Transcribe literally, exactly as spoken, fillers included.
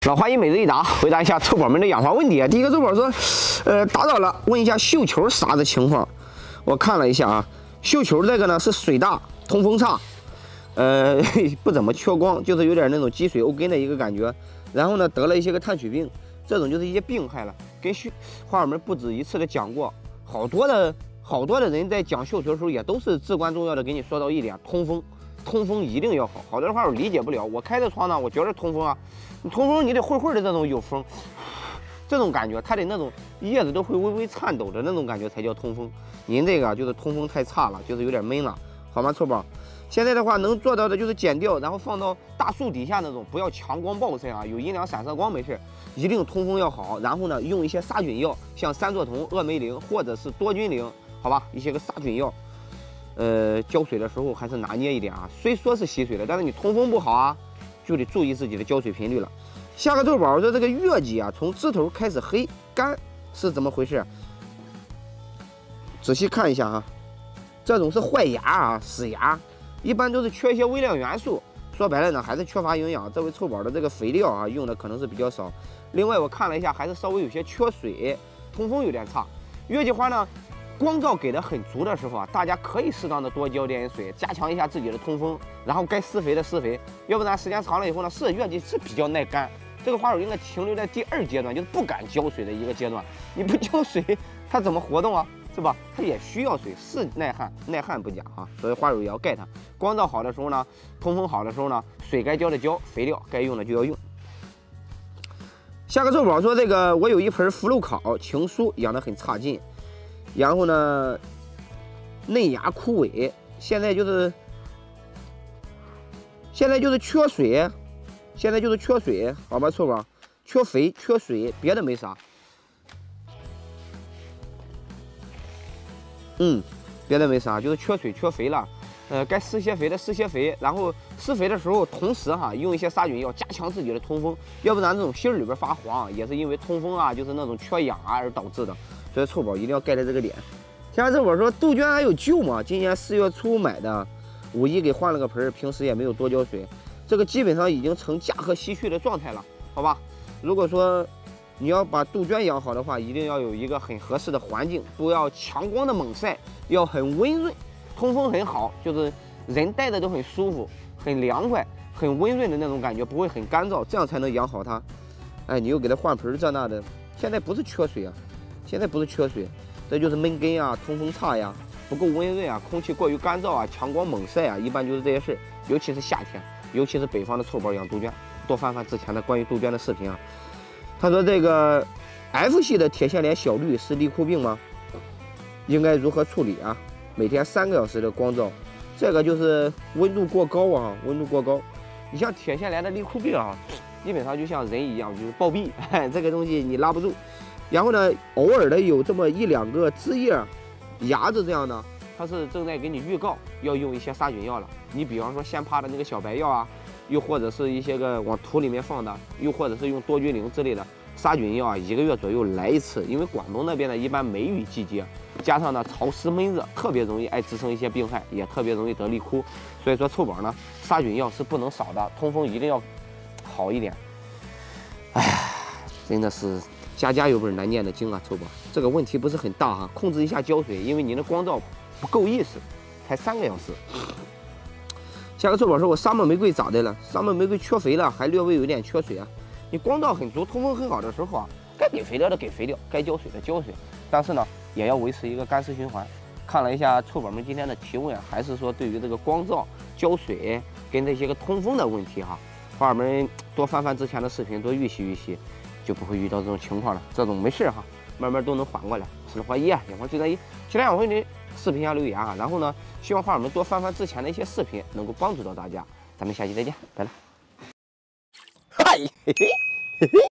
老华一每日一答，回答一下臭宝们的养花问题。第一个臭宝说，呃，打扰了，问一下绣球啥的情况。我看了一下啊，绣球这个呢是水大，通风差，呃，不怎么缺光，就是有点那种积水欧根的一个感觉。然后呢，得了一些个炭疽病，这种就是一些病害了。跟绣花友们不止一次的讲过，好多的好多的人在讲绣球的时候，也都是至关重要的给你说到一点，通风。 通风一定要好，好多人话我理解不了。我开的窗呢，我觉得通风啊，你通风你得会会的这种有风，这种感觉，它得那种叶子都会微微颤抖的那种感觉才叫通风。您这个就是通风太差了，就是有点闷了，好吗，臭宝？现在的话能做到的就是剪掉，然后放到大树底下那种，不要强光暴晒啊，有阴凉散射光没事，一定通风要好。然后呢，用一些杀菌药，像三唑酮、峨眉灵或者是多菌灵，好吧，一些个杀菌药。 呃，浇水的时候还是拿捏一点啊。虽说是吸水的，但是你通风不好啊，就得注意自己的浇水频率了。下个臭宝说这个月季啊，从枝头开始黑干是怎么回事？仔细看一下哈，这种是坏芽啊，死芽，一般都是缺一些微量元素。说白了呢，还是缺乏营养。这位臭宝的这个肥料啊，用的可能是比较少。另外我看了一下，还是稍微有些缺水，通风有点差。月季花呢？ 光照给的很足的时候啊，大家可以适当的多浇点水，加强一下自己的通风，然后该施肥的施肥，要不然时间长了以后呢，是月季是比较耐干。这个花友应该停留在第二阶段，就是不敢浇水的一个阶段。你不浇水，它怎么活动啊？是吧？它也需要水，是耐旱，耐旱不假哈。所以花友也要盖它。光照好的时候呢，通风好的时候呢，水该浇的浇，肥料该用的就要用。下个臭宝说这个，我有一盆福禄考情书养得很差劲。 然后呢，嫩芽枯萎，现在就是现在就是缺水，现在就是缺水，好吧，臭宝，缺肥缺水，别的没啥。嗯，别的没啥，就是缺水缺肥了。呃，该施些肥的施些肥，然后施肥的时候，同时哈用一些杀菌药加强自己的通风，要不然这种芯儿里边发黄，也是因为通风啊，就是那种缺氧啊而导致的。 所以臭宝一定要盖在这个点。现在臭宝说杜鹃还有救吗？今年四月初买的，五一给换了个盆，平时也没有多浇水，这个基本上已经成驾鹤西去的状态了，好吧？如果说你要把杜鹃养好的话，一定要有一个很合适的环境，不要强光的猛晒，要很温润，通风很好，就是人待着都很舒服、很凉快、很温润的那种感觉，不会很干燥，这样才能养好它。哎，你又给它换盆这那的，现在不是缺水啊。 现在不是缺水，这就是闷根啊、通风差呀、不够温润啊、空气过于干燥啊、强光猛晒啊，一般就是这些事。尤其是夏天，尤其是北方的臭宝养杜鹃，多翻翻之前的关于杜鹃的视频啊。他说这个 F 系的铁线莲小绿是立枯病吗？应该如何处理啊？每天三个小时的光照，这个就是温度过高啊，温度过高。你像铁线莲的立枯病啊，基本上就像人一样，就是暴毙，这个东西你拉不住。 然后呢，偶尔的有这么一两个枝叶、芽子这样的，它是正在给你预告要用一些杀菌药了。你比方说先趴的那个小白药啊，又或者是一些个往土里面放的，又或者是用多菌灵之类的杀菌药啊，一个月左右来一次。因为广东那边呢，一般梅雨季节，加上呢潮湿闷热，特别容易爱滋生一些病害，也特别容易得立枯。所以说臭宝呢，杀菌药是不能少的，通风一定要好一点。哎，真的是。 家家有本难念的经啊，臭宝，这个问题不是很大哈，控制一下浇水，因为你的光照不够意思，才三个小时。下个臭宝说，我沙漠玫瑰咋的了？沙漠玫瑰缺肥了，还略微有点缺水啊。你光照很足，通风很好的时候啊，该给肥料的给肥料，该浇水的浇水，但是呢，也要维持一个干湿循环。看了一下臭宝们今天的提问，还是说对于这个光照、浇水跟这些个通风的问题哈，花友们多翻翻之前的视频，多预习预习。 就不会遇到这种情况了，这种没事哈，慢慢都能缓过来。是花一啊，养花最专一，期待养花的视频下留言啊。然后呢，希望花友们多翻翻之前的一些视频，能够帮助到大家。咱们下期再见，拜了。嗨，嘿嘿，嘿嘿。